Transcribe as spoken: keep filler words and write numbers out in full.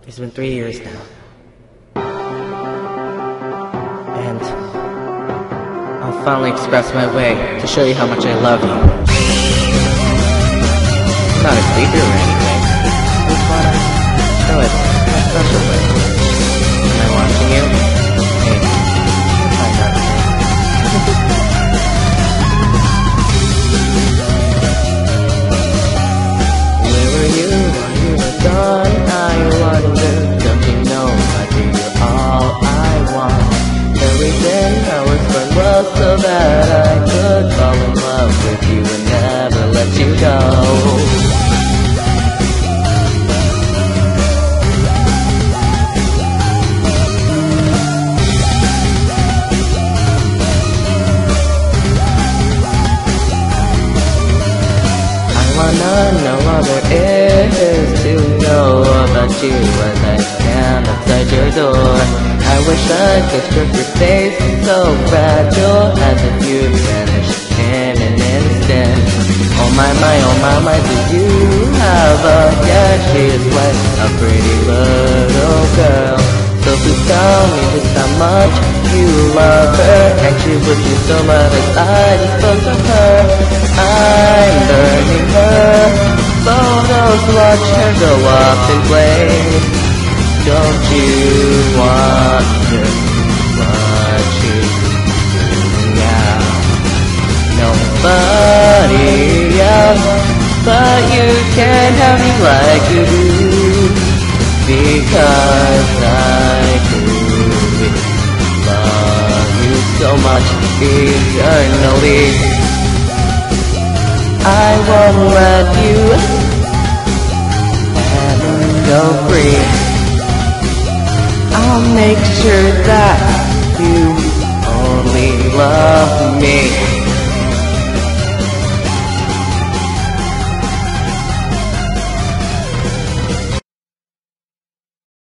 It's been three years now. And I'll finally express my way to show you how much I love you. It's not a secret or anything. I just wanna show it in a special way. Am I watching you? Hey, you'll find out soon. Where were you while you were gone? I wonder, don't you know I give you all I want? Everything I was for love so that I could fall in love with you and never let you go. I wanna know all there is to know about you as I stand outside your door. I wish I could strip your face, so fragile as if you'd vanished in an instant. Oh my my, oh my my, do you have a, yeah, she is quite a pretty little girl. So please tell me just how much you love her, and she would be so much as I dispose of her. I'm burning her photos, watch her go up in flames. Don't you wonder what she's doing now? Nobody else but you can have me like you do, because I do love you so much eternally. I won't let you ever go free. I'll make sure that you only love me.